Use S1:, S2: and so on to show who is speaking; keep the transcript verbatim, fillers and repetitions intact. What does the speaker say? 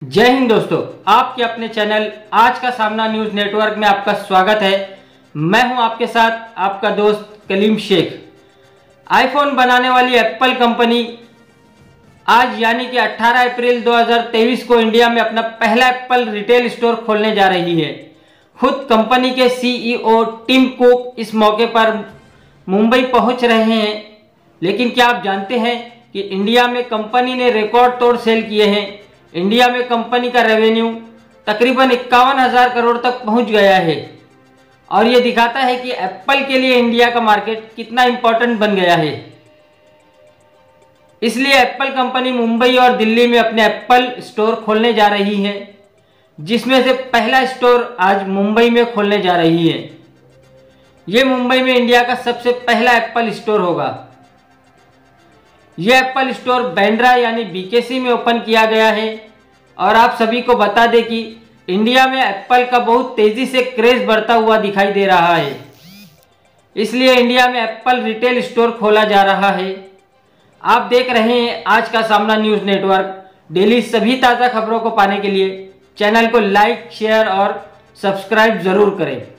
S1: जय हिंद दोस्तों, आपके अपने चैनल आज का सामना न्यूज नेटवर्क में आपका स्वागत है। मैं हूं आपके साथ आपका दोस्त कलीम शेख। आईफोन बनाने वाली एप्पल कंपनी आज यानी कि अठारह अप्रैल दो हज़ार तेईस को इंडिया में अपना पहला एप्पल रिटेल स्टोर खोलने जा रही है। खुद कंपनी के सीईओ टिम कुक इस मौके पर मुंबई पहुंच रहे हैं। लेकिन क्या आप जानते हैं कि इंडिया में कंपनी ने रिकॉर्ड तोड़ सेल किए हैं। इंडिया में कंपनी का रेवेन्यू तकरीबन इक्यावन हजार करोड़ तक पहुंच गया है और ये दिखाता है कि एप्पल के लिए इंडिया का मार्केट कितना इंपॉर्टेंट बन गया है। इसलिए एप्पल कंपनी मुंबई और दिल्ली में अपने एप्पल स्टोर खोलने जा रही है, जिसमें से पहला स्टोर आज मुंबई में खोलने जा रही है। ये मुंबई में इंडिया का सबसे पहला एप्पल स्टोर होगा। यह एप्पल स्टोर बांद्रा यानी बीकेसी में ओपन किया गया है और आप सभी को बता दें कि इंडिया में एप्पल का बहुत तेजी से क्रेज बढ़ता हुआ दिखाई दे रहा है। इसलिए इंडिया में एप्पल रिटेल स्टोर खोला जा रहा है। आप देख रहे हैं आज का सामना न्यूज नेटवर्क। डेली सभी ताज़ा खबरों को पाने के लिए चैनल को लाइक, शेयर और सब्सक्राइब जरूर करें।